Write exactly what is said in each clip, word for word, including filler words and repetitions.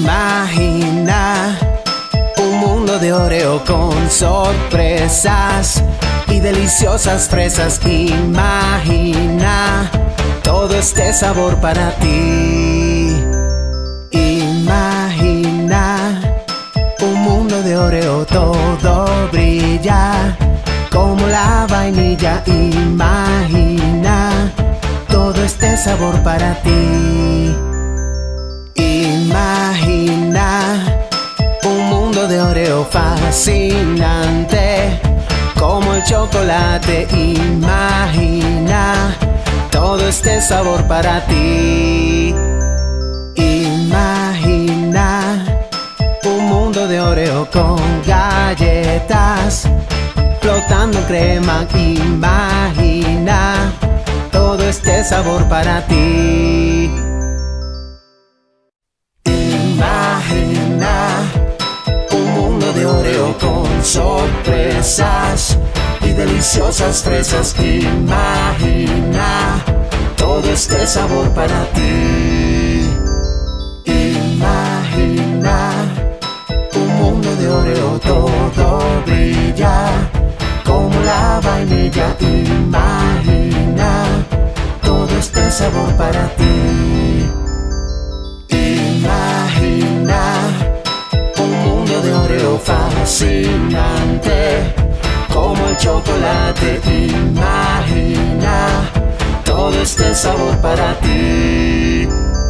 Imagina un mundo de Oreo con sorpresas y deliciosas fresas. Imagina todo este sabor para ti. Imagina un mundo de Oreo, todo brilla como la vainilla. Imagina todo este sabor para ti. Imagina un mundo de Oreo fascinante como el chocolate. Imagina todo este sabor para ti. Imagina un mundo de Oreo con galletas flotando en crema. Imagina todo este sabor para ti. Imagina un mundo de Oreo con sorpresas y deliciosas fresas. Imagina todo este sabor para ti. Imagina un mundo de Oreo, todo brilla como la vainilla. Imagina todo este sabor para ti. Imagina un mundo de Oreo fascinante como el chocolate. Imagina todo este sabor para ti.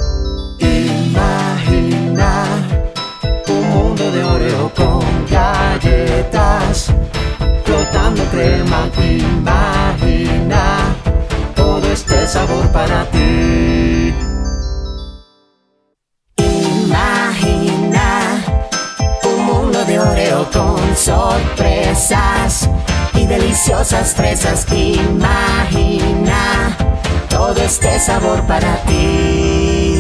Imagina un mundo de Oreo con galletas flotando en crema. Imagina todo este sabor para ti. Imagina un mundo de Oreo con sorpresas y deliciosas fresas. Imagina todo este sabor para ti.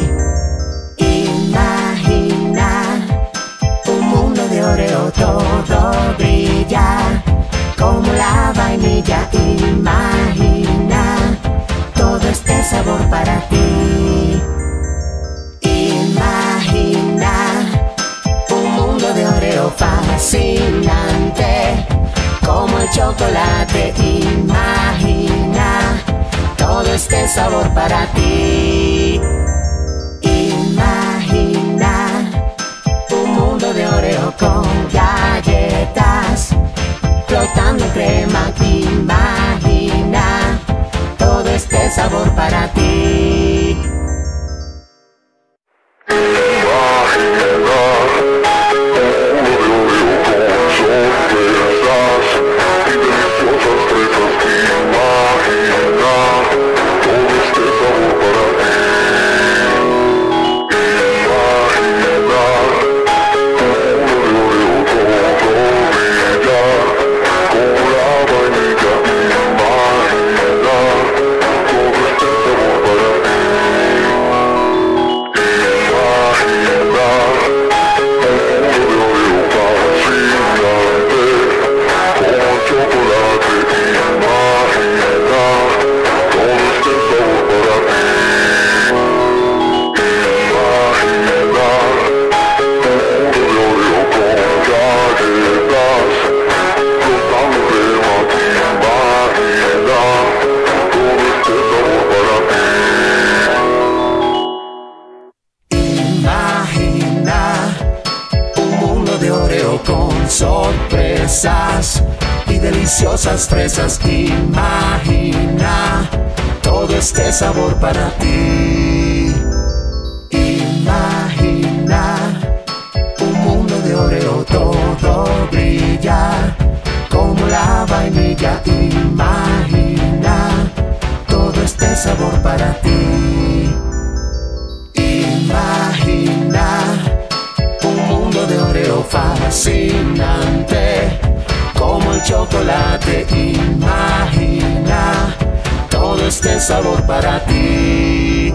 Imagina un mundo de Oreo, todo brilla como la vainilla. Imagina todo este sabor para ti. Imagina un mundo de Oreo fascinante como el chocolate. Imagina todo este sabor para ti. Imagina un mundo de Oreo con galletas flotando en crema. Imagina todo este sabor para ti. Sorpresas y deliciosas fresas. Imagina todo este sabor para ti. Imagina un mundo de Oreo, todo brilla como la vainilla. Imagina todo este sabor para ti. Imagina un mundo de Oreo fascinante como el chocolate. Imagina todo este sabor para ti.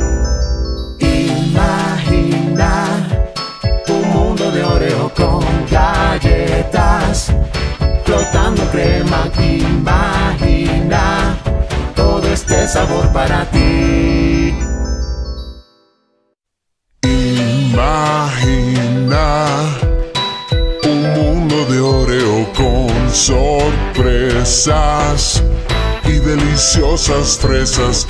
Imagina un mundo de Oreo con galletas flotando en crema. Imagina todo este sabor para ti. Imagina sorpresas y deliciosas fresas.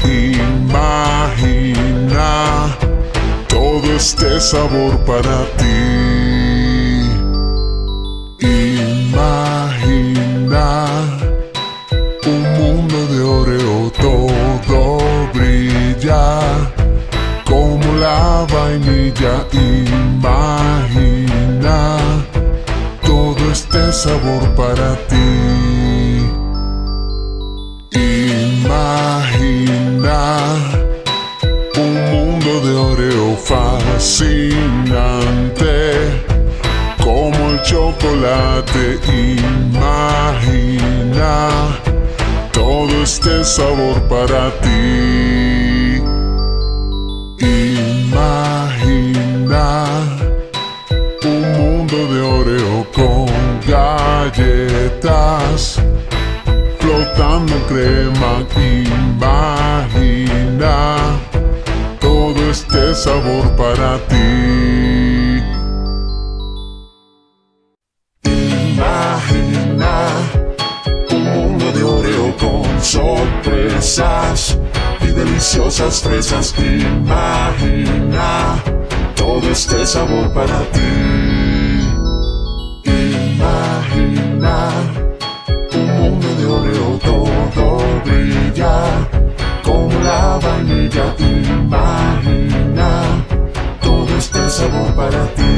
Imagina todo este sabor para ti. Imagina un mundo de Oreo, todo brilla como la vainilla. Imagina todo este sabor para ti. Imagina un mundo de Oreo fascinante como el chocolate. Imagina todo este sabor para ti. Imagina un mundo de Oreo con galletas flotando en crema. Imagina todo este sabor para ti. Imagina un mundo de Oreo con sorpresas y deliciosas fresas. Imagina todo este sabor para ti. Imagina un mundo de Oreo, todo brilla como la vainilla. Imagina todo este sabor para ti.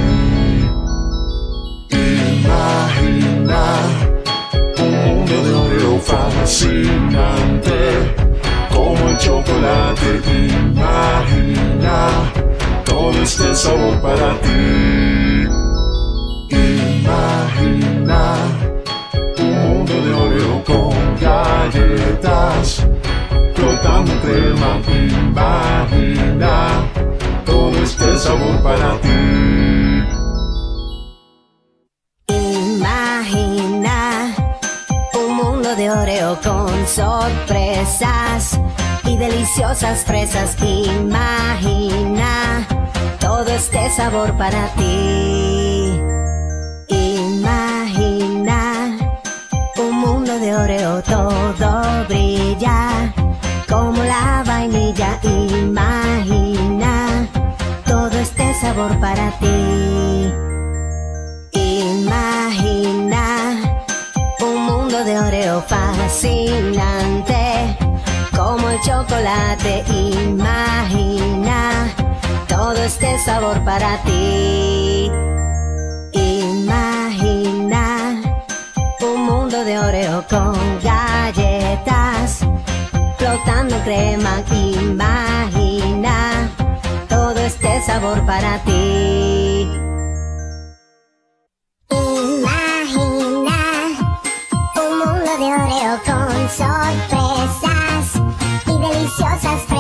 Imagina un mundo de Oreo fascinante como el chocolate. Imagina todo este sabor para ti. Imagina un mundo de Oreo con galletas flotando en crema. Imagina todo este sabor para ti. Imagina un mundo de Oreo con sorpresas y deliciosas fresas. Imagina todo este sabor para ti. Imagina un mundo de Oreo, todo brilla como la vainilla. Imagina todo este sabor para ti. Imagina un mundo de Oreo fascinante como el chocolate. Imagina todo este sabor para ti. Imagina un mundo de Oreo con galletas flotando en crema. Imagina todo este sabor para ti. Imagina un mundo de Oreo con sorpresas y deliciosas